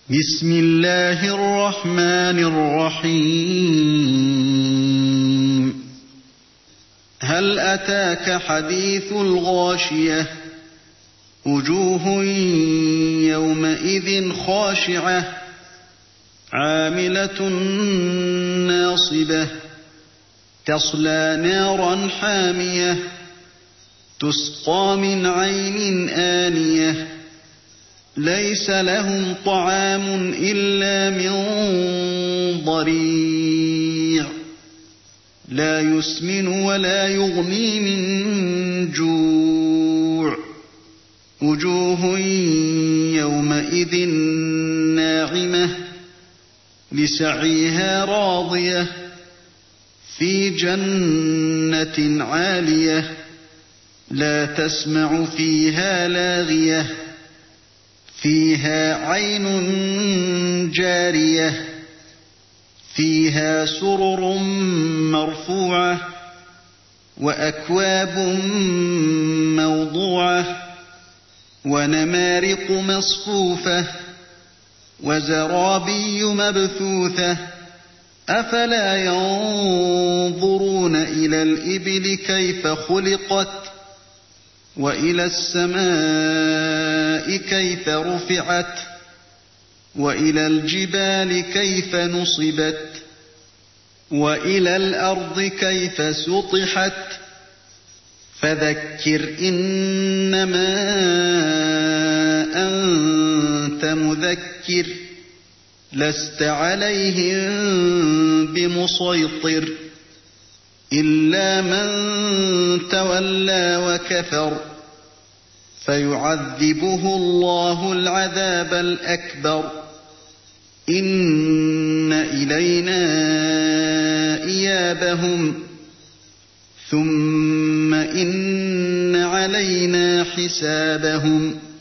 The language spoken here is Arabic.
بسم الله الرحمن الرحيم هل أتاك حديث الغاشية وجوه يومئذ خاشعة عاملة ناصبة تصلى نارا حامية تسقى من عين آنية ليس لهم طعام إلا من ضريع لا يسمن ولا يغني من جوع وجوه يومئذ ناعمة لسعيها راضية في جنة عالية لا تسمع فيها لاغية فيها عين جارية فيها سرر مرفوعة وأكواب موضوعة ونمارق مصفوفة وزرابي مبثوثة أفلا ينظرون إلى الإبل كيف خلقت وإلى السماء كيف رفعت وإلى الجبال كيف نصبت وإلى الأرض كيف سطحت فذكر إنما أنت مذكر لست عليهم بمسيطر إلا من تولى وكفر فيعذبه الله العذاب الأكبر إن إلينا إيابهم ثم إن علينا حسابهم